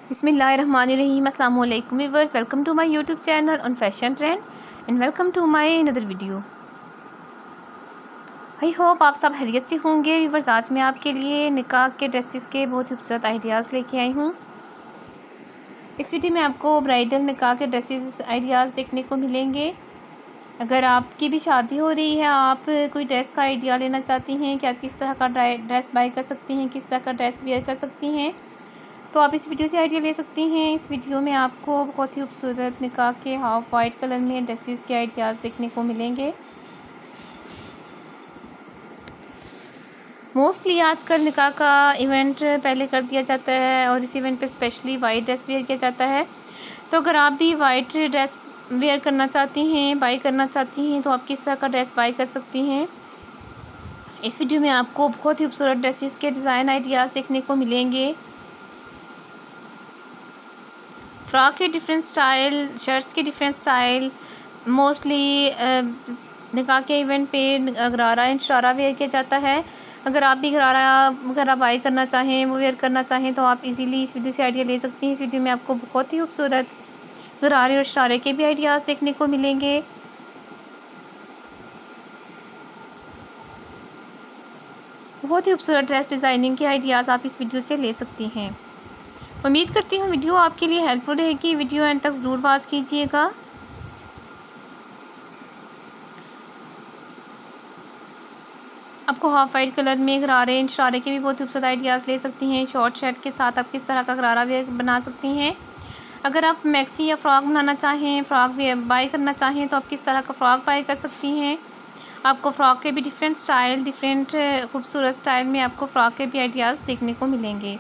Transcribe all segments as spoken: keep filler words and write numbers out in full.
बिस्मिल्लाहिर्रहमानिर्रहीम। अस्सलाम वालेकुम viewers, welcome to my YouTube channel on fashion trend and welcome to my another video. I hope आप सब खैरियत से होंगे। व्यूअर्स, आज मैं आपके लिए निकाह के ड्रेसेस के बहुत ही खूबसूरत आइडियाज़ लेके आई हूँ। इस वीडियो में आपको ब्राइडल निकाह के ड्रेसेस आइडियाज़ देखने को मिलेंगे। अगर आपकी भी शादी हो रही है, आप कोई ड्रेस का आइडिया लेना चाहती हैं कि आप किस तरह का ड्रेस बाय कर सकती हैं, किस तरह का ड्रेस वेयर कर सकती हैं, तो आप इस वीडियो से आइडिया ले सकती हैं। इस वीडियो में आपको बहुत ही खूबसूरत निकाह के हाफ वाइट कलर में ड्रेसेस के आइडियाज़ देखने को मिलेंगे। मोस्टली आजकल निकाह का इवेंट पहले कर दिया जाता है और इस इवेंट पे स्पेशली वाइट ड्रेस वेयर किया जाता है। तो अगर आप भी वाइट ड्रेस वेयर करना चाहती हैं, बाय करना चाहती हैं, तो आप किस तरह का ड्रेस बाय कर सकती हैं। इस वीडियो में आपको बहुत ही खूबसूरत ड्रेसेस के डिज़ाइन आइडियाज़ देखने को मिलेंगे। फ्रॉक के डिफरेंट स्टाइल, शर्ट्स के डिफरेंट स्टाइल, मोस्टली निकाह के इवेंट पे गरारा एंड शरारा वेयर किया जाता है। अगर आप भी गरारा वगैरह बाय करना चाहें, वो वेयर करना चाहें, तो आप इजीली इस वीडियो से आइडिया ले सकती हैं। इस वीडियो में आपको बहुत ही खूबसूरत गरारे और शरारे के भी आइडियाज़ देखने को मिलेंगे। बहुत ही खूबसूरत ड्रेस डिज़ाइनिंग के आइडियाज़ आप इस वीडियो से ले सकती हैं। उम्मीद करती हूँ वीडियो आपके लिए हेल्पफुल रहेगी। वीडियो एंड तक ज़रूर वॉच कीजिएगा। आपको हाफ वाइट कलर में गरारे एंड शरारे के भी बहुत खूबसूरत आइडियाज़ ले सकती हैं। शॉर्ट शर्ट के साथ आप किस तरह का गरारा वेयर बना सकती हैं। अगर आप मैक्सी या फ्रॉक बनाना चाहें, फ्रॉक वेयर बाय करना चाहें, तो आप किस तरह का फ्रॉक बाय कर सकती हैं। आपको फ़्रॉक के भी डिफरेंट स्टाइल, डिफरेंट खूबसूरत स्टाइल में आपको फ़्रॉक के भी आइडियाज़ देखने को मिलेंगे।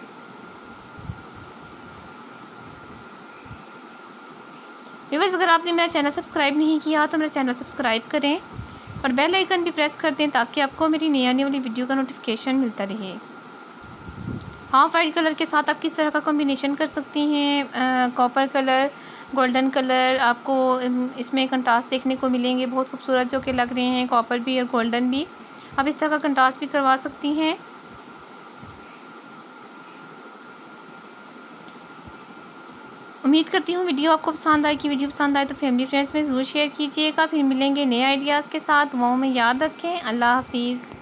व्यूअर्स, अगर आपने मेरा चैनल सब्सक्राइब नहीं किया तो मेरा चैनल सब्सक्राइब करें और बेल आइकन भी प्रेस कर दें ताकि आपको मेरी नई आने वाली वीडियो का नोटिफिकेशन मिलता रहे। हाफ वाइट कलर के साथ आप किस तरह का कॉम्बिनेशन कर सकती हैं। कॉपर कलर, गोल्डन कलर, आपको इसमें कंट्रास्ट देखने को मिलेंगे बहुत खूबसूरत जो कि लग रहे हैं। कॉपर भी और गोल्डन भी, आप इस तरह का कंट्रास्ट भी करवा सकती हैं। उम्मीद करती हूँ वीडियो आपको पसंद आएगी। वीडियो पसंद आए तो फैमिली फ्रेंड्स में ज़रूर शेयर कीजिएगा। फिर मिलेंगे नए आइडियाज़ के साथ। दुआओं में याद रखें। अल्लाह हाफिज़।